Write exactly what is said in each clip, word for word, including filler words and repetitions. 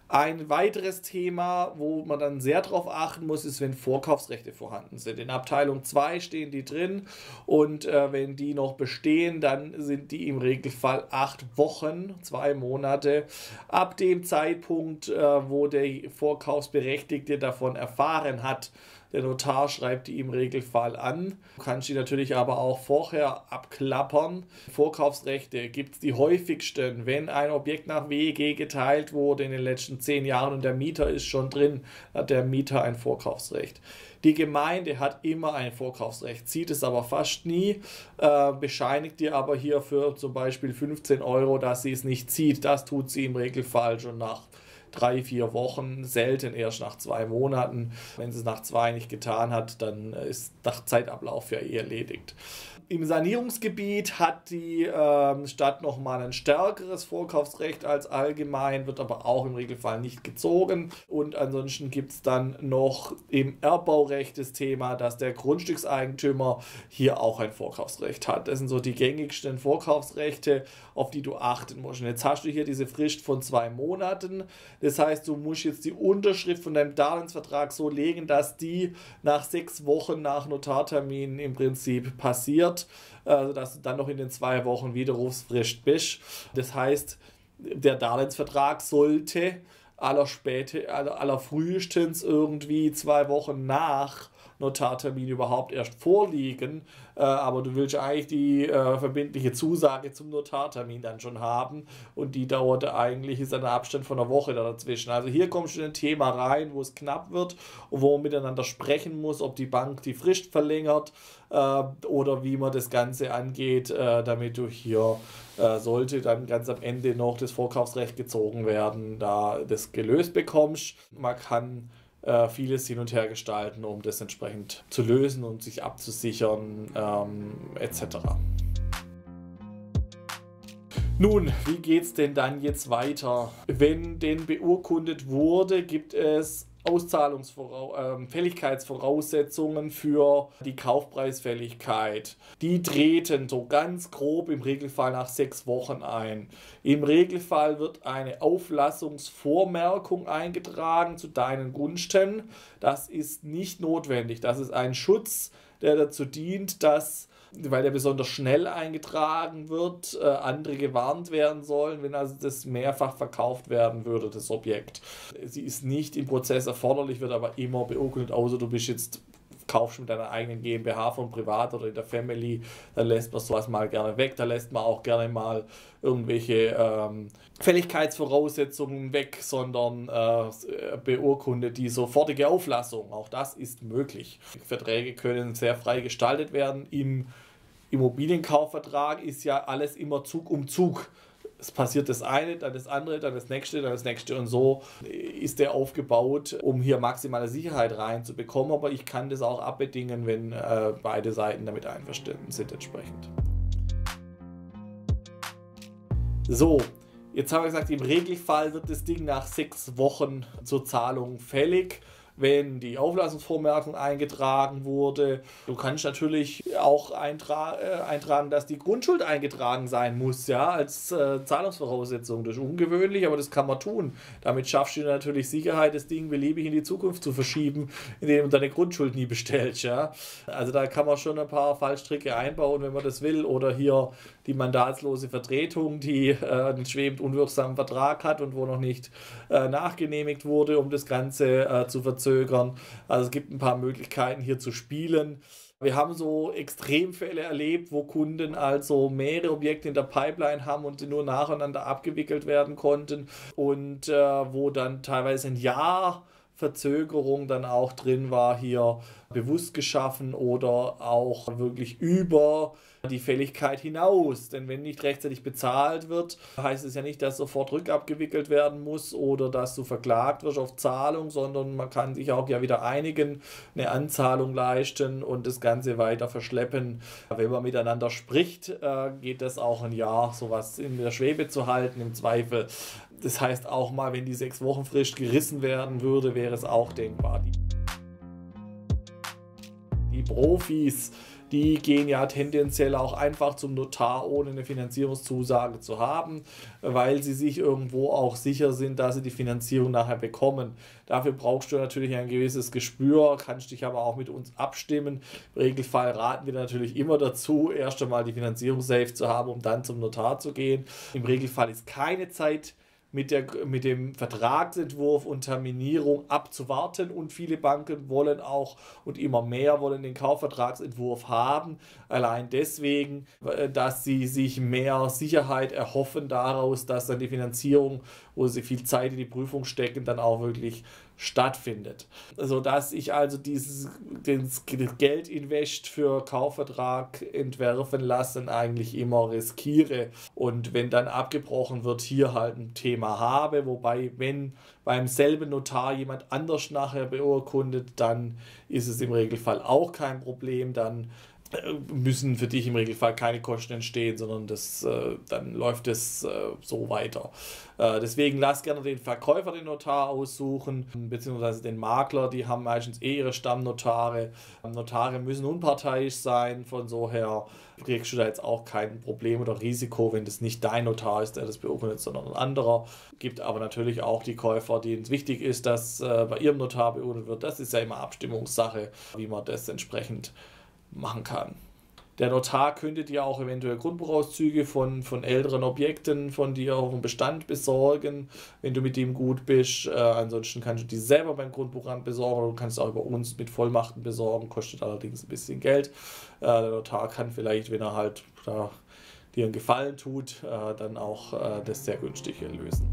Ein weiteres Thema, wo man dann sehr darauf achten muss, ist, wenn Vorkaufsrechte vorhanden sind. In Abteilung zwei stehen die drin und äh, wenn die noch bestehen, dann sind die im Regelfall acht Wochen, zwei Monate, ab dem Zeitpunkt, äh, wo der Vorkaufsberechtigte davon erfahren hat. Der Notar schreibt die im Regelfall an. Du kannst die natürlich aber auch vorher abklappern. Vorkaufsrechte gibt es die häufigsten, wenn ein Objekt nach W E G geteilt wurde in den letzten zehn Jahren und der Mieter ist schon drin, hat der Mieter ein Vorkaufsrecht. Die Gemeinde hat immer ein Vorkaufsrecht, zieht es aber fast nie, äh, bescheinigt dir aber hier für zum Beispiel fünfzehn Euro, dass sie es nicht zieht. Das tut sie im Regelfall schon nach drei, vier Wochen, selten erst nach zwei Monaten. Wenn sie es nach zwei nicht getan hat, dann ist nach Zeitablauf ja eh erledigt. Im Sanierungsgebiet hat die ähm, Stadt nochmal ein stärkeres Vorkaufsrecht als allgemein, wird aber auch im Regelfall nicht gezogen. Und ansonsten gibt es dann noch im Erbbaurecht das Thema, dass der Grundstückseigentümer hier auch ein Vorkaufsrecht hat. Das sind so die gängigsten Vorkaufsrechte, auf die du achten musst. Und jetzt hast du hier diese Frist von zwei Monaten. Das heißt, du musst jetzt die Unterschrift von deinem Darlehensvertrag so legen, dass die nach sechs Wochen nach Notartermin im Prinzip passiert. Also dass du dann noch in den zwei Wochen Widerrufsfrist bist. Das heißt, der Darlehensvertrag sollte aller, späte, aller, aller frühestens irgendwie zwei Wochen nach Notartermin überhaupt erst vorliegen, äh, aber du willst eigentlich die äh, verbindliche Zusage zum Notartermin dann schon haben und die dauerte eigentlich, ist ein Abstand von einer Woche dazwischen. Also hier kommst du in ein Thema rein, wo es knapp wird und wo man miteinander sprechen muss, ob die Bank die Frist verlängert äh, oder wie man das Ganze angeht, äh, damit du hier äh, sollte dann ganz am Ende noch das Vorkaufsrecht gezogen werden, da das gelöst bekommst. Man kann vieles hin und her gestalten, um das entsprechend zu lösen und sich abzusichern, ähm, et cetera. Nun, wie geht es denn dann jetzt weiter? Wenn denn beurkundet wurde, gibt es Auszahlungsvorau- äh, Fälligkeitsvoraussetzungen für die Kaufpreisfälligkeit. Die treten so ganz grob im Regelfall nach sechs Wochen ein. Im Regelfall wird eine Auflassungsvormerkung eingetragen zu deinen Gunsten. Das ist nicht notwendig. Das ist ein Schutz, der dazu dient, dass, weil der besonders schnell eingetragen wird, äh, andere gewarnt werden sollen, wenn also das mehrfach verkauft werden würde, das Objekt. Sie ist nicht im Prozess erforderlich, wird aber immer beurkundet, außer du bist jetzt, kaufst mit deiner eigenen GmbH von privat oder in der Family, dann lässt man sowas mal gerne weg, da lässt man auch gerne mal irgendwelche ähm, Fälligkeitsvoraussetzungen weg, sondern äh, beurkundet die sofortige Auflassung. Auch das ist möglich. Verträge können sehr frei gestaltet werden. Im Immobilienkaufvertrag ist ja alles immer Zug um Zug. Es passiert das eine, dann das andere, dann das nächste, dann das nächste und so ist der aufgebaut, um hier maximale Sicherheit reinzubekommen. Aber ich kann das auch abbedingen, wenn äh, beide Seiten damit einverstanden sind entsprechend. So, jetzt haben wir gesagt, im Regelfall wird das Ding nach sechs Wochen zur Zahlung fällig, wenn die Auflassungsvormerkung eingetragen wurde. Du kannst natürlich auch eintra äh, eintragen, dass die Grundschuld eingetragen sein muss, ja, als äh, Zahlungsvoraussetzung. Das ist ungewöhnlich, aber das kann man tun. Damit schaffst du natürlich Sicherheit, das Ding beliebig in die Zukunft zu verschieben, indem du deine Grundschuld nie bestellst, ja. Also da kann man schon ein paar Fallstricke einbauen, wenn man das will. Oder hier die mandatslose Vertretung, die äh, einen schwebend unwirksamen Vertrag hat und wo noch nicht äh, nachgenehmigt wurde, um das Ganze äh, zu verzögern. Also es gibt ein paar Möglichkeiten hier zu spielen. Wir haben so Extremfälle erlebt, wo Kunden also mehrere Objekte in der Pipeline haben und die nur nacheinander abgewickelt werden konnten und äh, wo dann teilweise ein Jahr Verzögerung dann auch drin war, hier bewusst geschaffen oder auch wirklich über die Fälligkeit hinaus. Denn wenn nicht rechtzeitig bezahlt wird, heißt es ja nicht, dass sofort rückabgewickelt werden muss oder dass du verklagt wirst auf Zahlung, sondern man kann sich auch ja wieder einigen, eine Anzahlung leisten und das Ganze weiter verschleppen. Wenn man miteinander spricht, geht das auch ein Jahr, sowas in der Schwebe zu halten, im Zweifel. Das heißt auch mal, wenn die sechs Wochen Frist gerissen werden würde, wäre es auch denkbar. Die, die Profis, die gehen ja tendenziell auch einfach zum Notar, ohne eine Finanzierungszusage zu haben, weil sie sich irgendwo auch sicher sind, dass sie die Finanzierung nachher bekommen. Dafür brauchst du natürlich ein gewisses Gespür, kannst dich aber auch mit uns abstimmen. Im Regelfall raten wir natürlich immer dazu, erst einmal die Finanzierung safe zu haben, um dann zum Notar zu gehen. Im Regelfall ist keine Zeit mit, der, mit dem Vertragsentwurf und Terminierung abzuwarten, und viele Banken wollen auch und immer mehr wollen den Kaufvertragsentwurf haben, allein deswegen, dass sie sich mehr Sicherheit erhoffen daraus, dass dann die Finanzierung, wo sie viel Zeit in die Prüfung stecken, dann auch wirklich stattfindet. Sodass ich also dieses das Geldinvest für Kaufvertrag entwerfen lassen eigentlich immer riskiere, und wenn dann abgebrochen wird, hier halt ein Thema habe, wobei wenn beim selben Notar jemand anders nachher beurkundet, dann ist es im Regelfall auch kein Problem, dann müssen für dich im Regelfall keine Kosten entstehen, sondern das, äh, dann läuft es äh, so weiter. Äh, deswegen lass gerne den Verkäufer den Notar aussuchen, beziehungsweise den Makler, die haben meistens eh ihre Stammnotare. Notare müssen unparteiisch sein, von so her kriegst du da jetzt auch kein Problem oder Risiko, wenn das nicht dein Notar ist, der das beurkundet, sondern ein anderer. Gibt aber natürlich auch die Käufer, denen es wichtig ist, dass äh, bei ihrem Notar beurkundet wird. Das ist ja immer Abstimmungssache, wie man das entsprechend machen kann. Der Notar könnte dir auch eventuell Grundbuchauszüge von, von älteren Objekten von dir auf dem Bestand besorgen, wenn du mit ihm gut bist. Äh, ansonsten kannst du die selber beim Grundbuchamt besorgen, oder du kannst auch über uns mit Vollmachten besorgen, kostet allerdings ein bisschen Geld. Äh, der Notar kann vielleicht, wenn er halt da dir einen Gefallen tut, äh, dann auch äh, das sehr günstig lösen.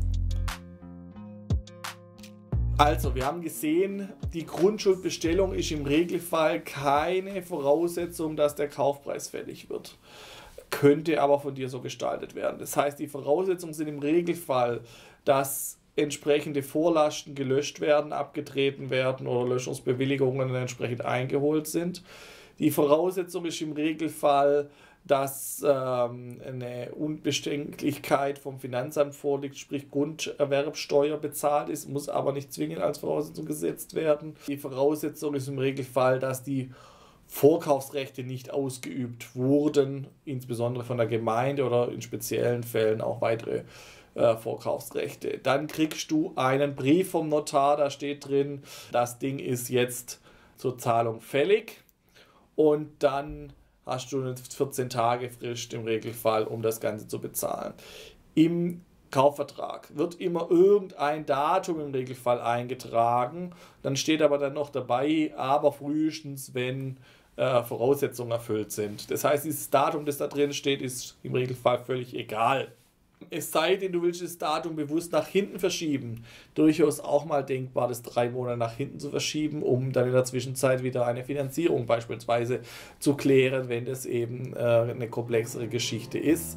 Also, wir haben gesehen, die Grundschuldbestellung ist im Regelfall keine Voraussetzung, dass der Kaufpreis fällig wird. Könnte aber von dir so gestaltet werden. Das heißt, die Voraussetzungen sind im Regelfall, dass entsprechende Vorlasten gelöscht werden, abgetreten werden oder Löschungsbewilligungen entsprechend eingeholt sind. Die Voraussetzung ist im Regelfall, dass ähm, eine Unbeständlichkeit vom Finanzamt vorliegt, sprich Grunderwerbsteuer bezahlt ist, muss aber nicht zwingend als Voraussetzung gesetzt werden. Die Voraussetzung ist im Regelfall, dass die Vorkaufsrechte nicht ausgeübt wurden, insbesondere von der Gemeinde oder in speziellen Fällen auch weitere äh, Vorkaufsrechte. Dann kriegst du einen Brief vom Notar, da steht drin, das Ding ist jetzt zur Zahlung fällig, und dann hast du eine vierzehn Tage Frist im Regelfall, um das Ganze zu bezahlen. Im Kaufvertrag wird immer irgendein Datum im Regelfall eingetragen, dann steht aber dann noch dabei, aber frühestens, wenn äh, Voraussetzungen erfüllt sind. Das heißt, dieses Datum, das da drin steht, ist im Regelfall völlig egal. Es sei denn, du willst das Datum bewusst nach hinten verschieben. Durchaus auch mal denkbar, das drei Monate nach hinten zu verschieben, um dann in der Zwischenzeit wieder eine Finanzierung beispielsweise zu klären, wenn das eben äh, eine komplexere Geschichte ist.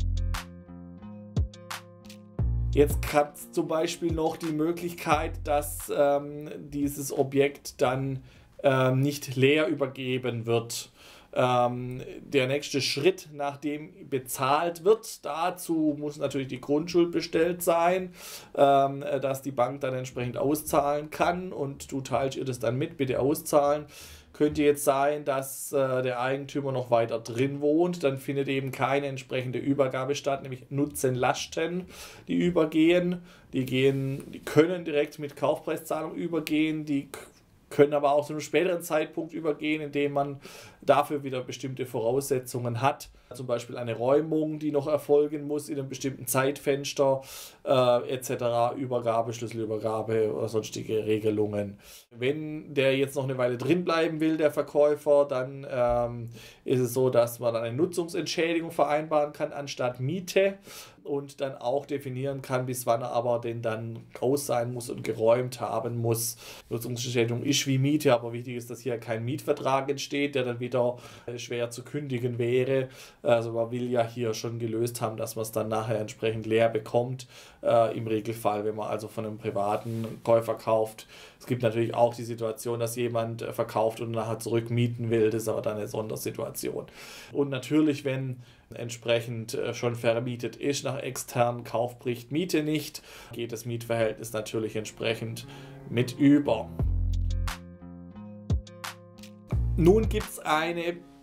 Jetzt hat es zum Beispiel noch die Möglichkeit, dass ähm, dieses Objekt dann ähm, nicht leer übergeben wird. Ähm, der nächste Schritt, nachdem bezahlt wird, dazu muss natürlich die Grundschuld bestellt sein, ähm, dass die Bank dann entsprechend auszahlen kann, und du teilst ihr das dann mit, bitte auszahlen. Könnte jetzt sein, dass äh, der Eigentümer noch weiter drin wohnt, dann findet eben keine entsprechende Übergabe statt, nämlich Nutzenlasten, die übergehen. Die, gehen, die können direkt mit Kaufpreiszahlung übergehen, die können aber auch zu einem späteren Zeitpunkt übergehen, indem man dafür wieder bestimmte Voraussetzungen hat. Zum Beispiel eine Räumung, die noch erfolgen muss in einem bestimmten Zeitfenster, äh, et cetera, Übergabe, Schlüsselübergabe oder sonstige Regelungen. Wenn der jetzt noch eine Weile drin bleiben will, der Verkäufer, dann ähm, ist es so, dass man eine Nutzungsentschädigung vereinbaren kann anstatt Miete und dann auch definieren kann, bis wann er aber denn dann raus sein muss und geräumt haben muss. Nutzungsentschädigung ist wie Miete, aber wichtig ist, dass hier kein Mietvertrag entsteht, der dann wieder schwer zu kündigen wäre. Also man will ja hier schon gelöst haben, dass man es dann nachher entsprechend leer bekommt, äh, im Regelfall, wenn man also von einem privaten Käufer kauft. Es gibt natürlich auch die Situation, dass jemand äh, verkauft und nachher zurückmieten will, das ist aber dann eine Sondersituation. Und natürlich, wenn entsprechend äh, schon vermietet ist nach externen Kauf, bricht Miete nicht, geht das Mietverhältnis natürlich entsprechend mit über. Nun gibt es eine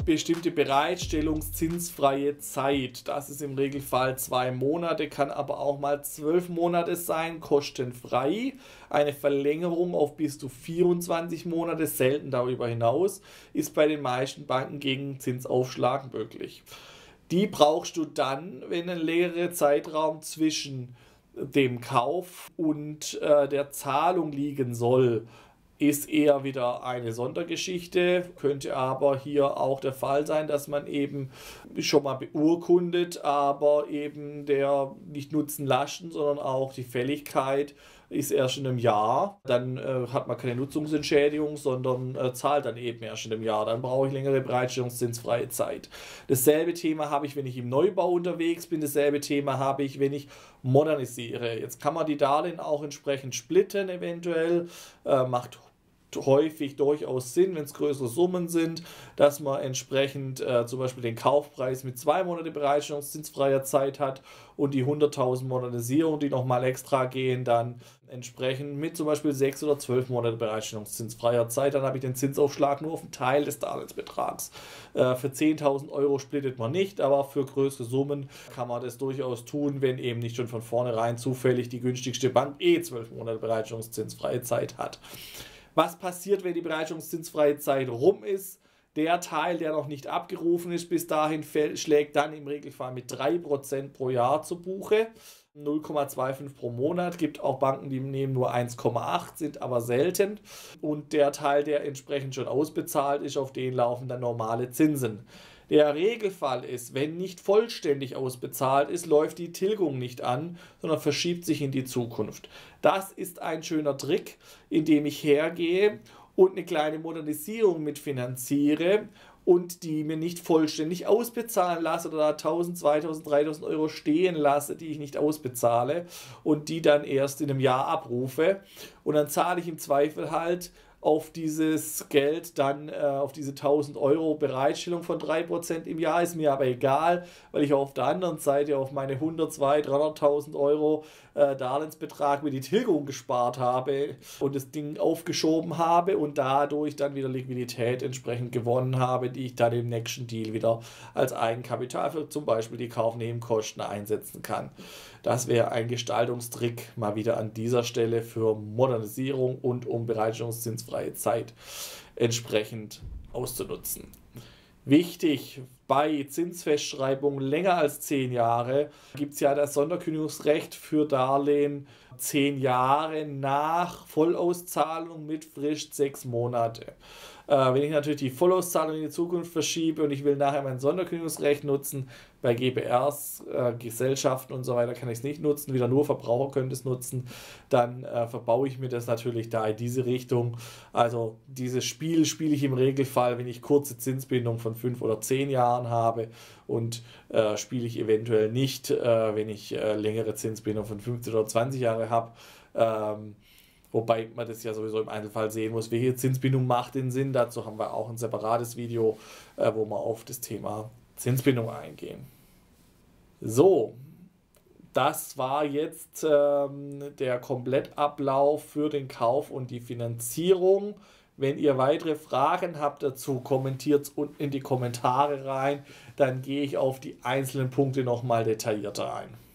bestimmte bereitstellungszinsfreie Zeit. Das ist im Regelfall zwei Monate, kann aber auch mal zwölf Monate sein, kostenfrei. Eine Verlängerung auf bis zu vierundzwanzig Monate, selten darüber hinaus, ist bei den meisten Banken gegen Zinsaufschlag möglich. Die brauchst du dann, wenn ein längerer Zeitraum zwischen dem Kauf und äh, der Zahlung liegen soll. Ist eher wieder eine Sondergeschichte, könnte aber hier auch der Fall sein, dass man eben schon mal beurkundet, aber eben der nicht Nutzen lasten, sondern auch die Fälligkeit ist erst in einem Jahr. Dann äh, hat man keine Nutzungsentschädigung, sondern äh, zahlt dann eben erst in einem Jahr. Dann brauche ich längere bereitstellungszinsfreie Zeit. Dasselbe Thema habe ich, wenn ich im Neubau unterwegs bin. Dasselbe Thema habe ich, wenn ich modernisiere. Jetzt kann man die Darlehen auch entsprechend splitten eventuell. Äh, macht häufig durchaus Sinn, wenn es größere Summen sind, dass man entsprechend äh, zum Beispiel den Kaufpreis mit zwei Monate bereitstellungszinsfreier Zeit hat und die hunderttausend Modernisierung, die nochmal extra gehen, dann entsprechend mit zum Beispiel sechs oder zwölf Monate bereitstellungszinsfreier Zeit. Dann habe ich den Zinsaufschlag nur auf einen Teil des Darlehensbetrags. Äh, für zehntausend Euro splittet man nicht, aber für größere Summen kann man das durchaus tun, wenn eben nicht schon von vornherein zufällig die günstigste Bank eh zwölf Monate bereitstellungszinsfreie Zeit hat. Was passiert, wenn die bereitstellungszinsfreie Zeit rum ist? Der Teil, der noch nicht abgerufen ist, bis dahin fällt, schlägt dann im Regelfall mit drei Prozent pro Jahr zu Buche. null Komma fünfundzwanzig pro Monat. Gibt auch Banken, die nehmen nur eins Komma acht, sind aber selten. Und der Teil, der entsprechend schon ausbezahlt ist, auf den laufen dann normale Zinsen. Der Regelfall ist, wenn nicht vollständig ausbezahlt ist, läuft die Tilgung nicht an, sondern verschiebt sich in die Zukunft. Das ist ein schöner Trick, indem ich hergehe und eine kleine Modernisierung mitfinanziere und die mir nicht vollständig ausbezahlen lasse oder da tausend, zweitausend, dreitausend Euro stehen lasse, die ich nicht ausbezahle und die dann erst in einem Jahr abrufe. Und dann zahle ich im Zweifel halt auf dieses Geld dann äh, auf diese tausend Euro Bereitstellung von drei Prozent im Jahr, ist mir aber egal, weil ich auf der anderen Seite auf meine hundert, zweihundert, dreihunderttausend Euro äh, Darlehensbetrag mir die Tilgung gespart habe und das Ding aufgeschoben habe und dadurch dann wieder Liquidität entsprechend gewonnen habe, die ich dann im nächsten Deal wieder als Eigenkapital für zum Beispiel die Kaufnebenkosten einsetzen kann. Das wäre ein Gestaltungstrick mal wieder an dieser Stelle für Modernisierung und um bereitstellungszinsfreie Zeit entsprechend auszunutzen. Wichtig, bei Zinsfestschreibungen länger als zehn Jahre gibt es ja das Sonderkündigungsrecht für Darlehen zehn Jahre nach Vollauszahlung mit Frist sechs Monate. Äh, wenn ich natürlich die Vollauszahlung in die Zukunft verschiebe und ich will nachher mein Sonderkündigungsrecht nutzen, bei G B Rs, äh, Gesellschaften und so weiter kann ich es nicht nutzen, wieder nur Verbraucher können es nutzen, dann äh, verbaue ich mir das natürlich da in diese Richtung. Also dieses Spiel spiele ich im Regelfall, wenn ich kurze Zinsbindung von fünf oder zehn Jahren habe und äh, spiele ich eventuell nicht, äh, wenn ich äh, längere Zinsbindung von fünfzehn oder zwanzig Jahre habe. Ähm, Wobei man das ja sowieso im Einzelfall sehen muss, welche Zinsbindung macht den Sinn. Dazu haben wir auch ein separates Video, äh, wo wir auf das Thema Zinsbindung eingehen. So, das war jetzt ähm, der Komplettablauf für den Kauf und die Finanzierung. Wenn ihr weitere Fragen habt dazu, kommentiert es unten in die Kommentare rein. Dann gehe ich auf die einzelnen Punkte nochmal detaillierter ein.